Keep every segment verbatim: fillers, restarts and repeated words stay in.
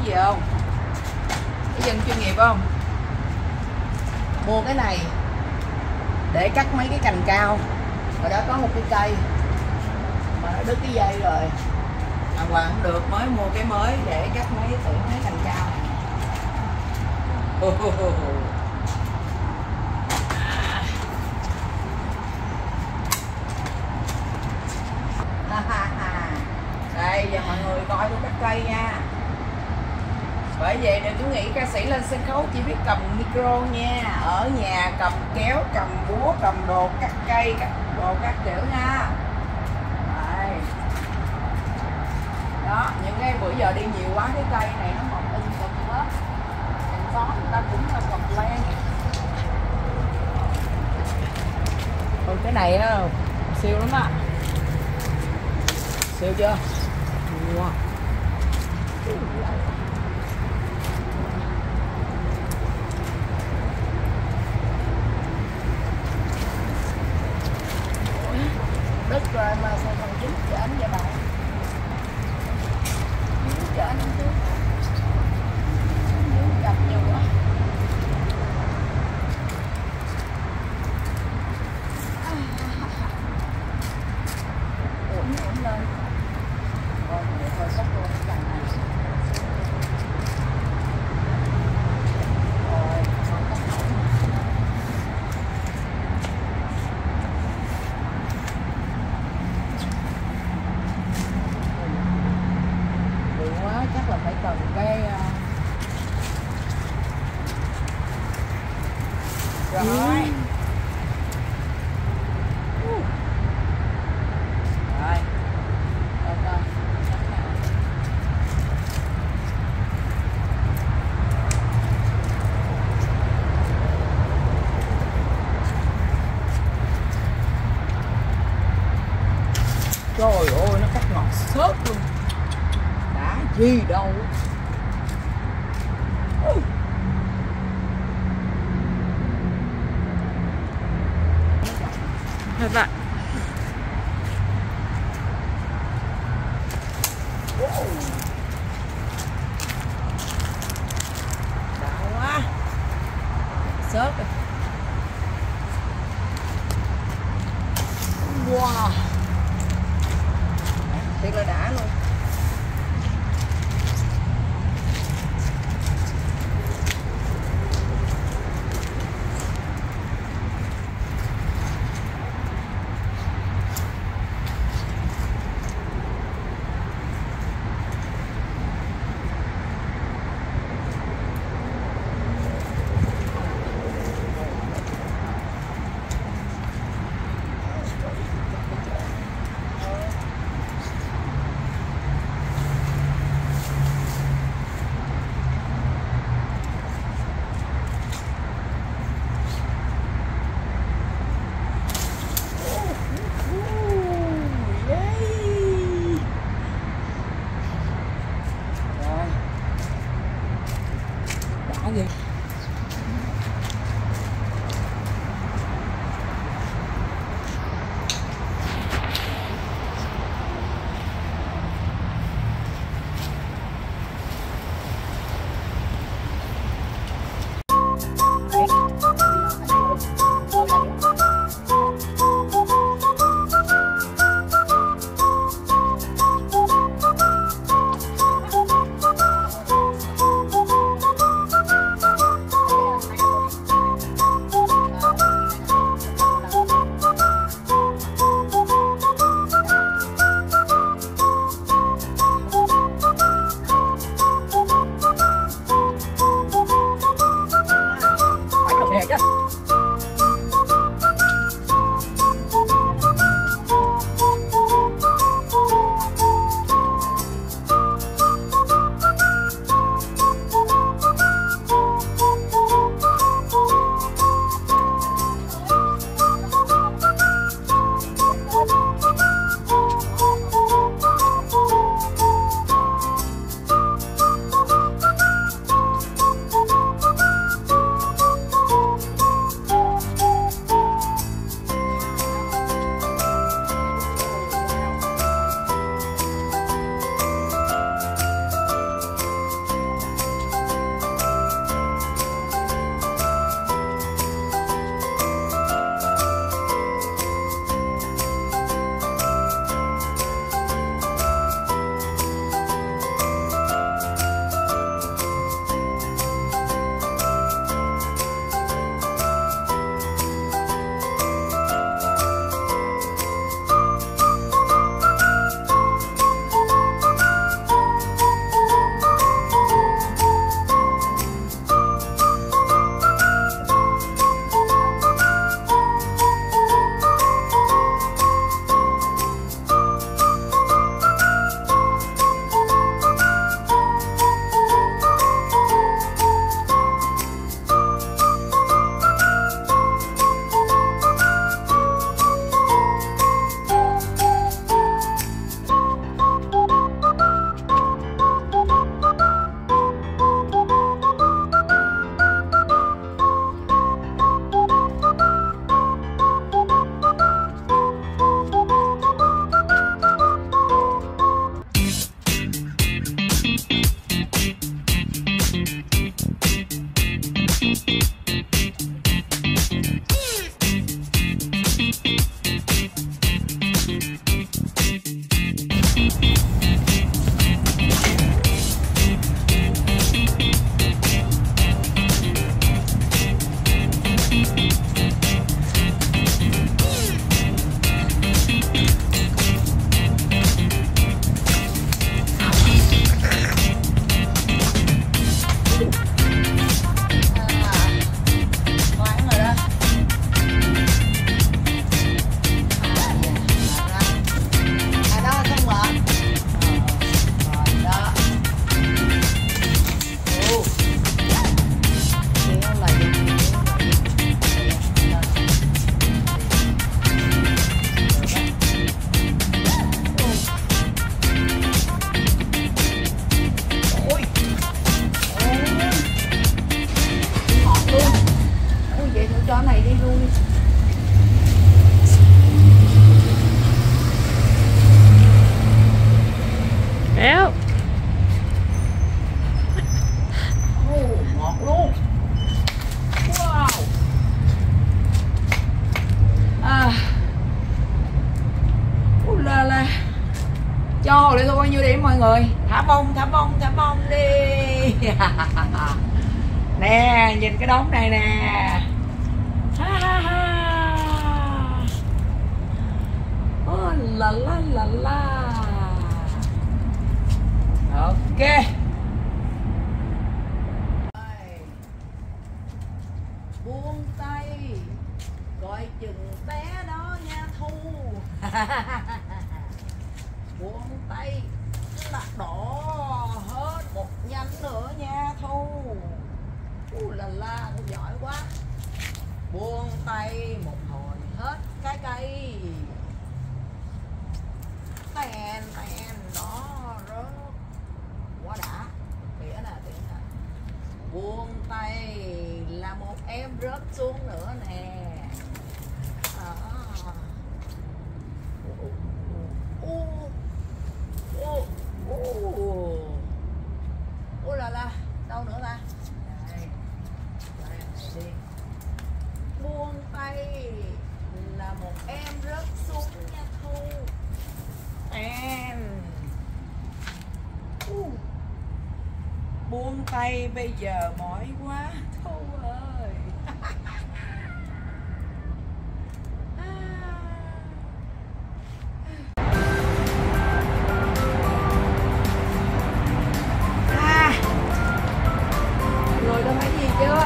gì không? Cái dân chuyên nghiệp không? Mua cái này để cắt mấy cái cành cao. Ở đó có một cái cây mà nó đứt cái dây rồi, mà hoàng không được, mới mua cái mới để cắt mấy tỉa mấy cành cao. Đây giờ mọi người coi tôi cắt cây nha. Bởi vậy đừng có nghĩ ca sĩ lên sân khấu chỉ biết cầm micro nha. Ở nhà cầm kéo, cầm búa, cầm đồ cắt cây, cắt đồ các kiểu nha. Đây. Đó, những cái bữa giờ đi nhiều quá cái cây này nó mọc in cực hết. Thành phố người ta cũng là mọc len. Còn cái này á siêu lắm á. Siêu chưa? Wow. Đất rồi mà sao còn dính cho anh vậy bạn? Dính cho anh chứ. Dính chặt nhiều quá. Uổng uổng lên. Rồi thôi sắp luôn cái này. Rồi, xong cắt nổi. Quá chắc là phải cần cái uh... rồi ừ. Uh. Rồi ok trời ơi nó cắt ngọt xớt luôn, đã gì đâu. Uh. Các bạn wow. Đã quá xớt rồi. Wow thiệt là đã luôn. Éo. Oh, ngọt luôn. Wow. À. Ui là là. Cho hồi lại tôi bao nhiêu điểm mọi người? Thả bông, thả bông, thả bông đi. Nè, nhìn cái đống này nè. Ha ha ha. Oh, la la la la. Ok. Buông tay, coi chừng té đó nha Thu. Buông tay là đỏ hết một nhánh nữa nha Thu. Uh là la, cũng giỏi quá. Buông tay một hồi hết cái cây. Tèn tèn đó rớt. Quá đã. Tỉa nè, tỉa nè. Buông tay là một em rớt xuống nữa nè. À. Ô ô ô ô là la, đâu nữa ta? Đây. Đây này đi. Buông tay là một em rớt xuống nha Thu. Em. Uh. Buông tay bây giờ mỏi quá Thu ơi. À. Rồi đâu thấy gì chưa?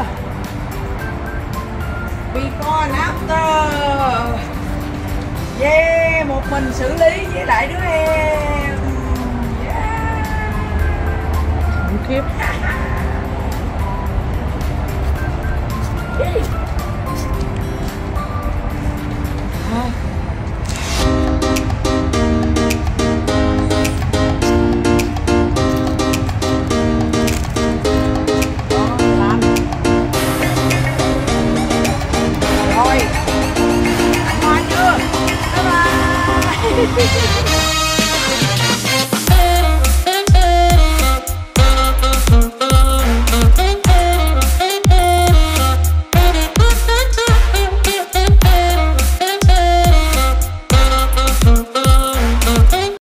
Before and after. Yeah, một mình xử lý với lại đứa em. Yeah. Khủng khiếp.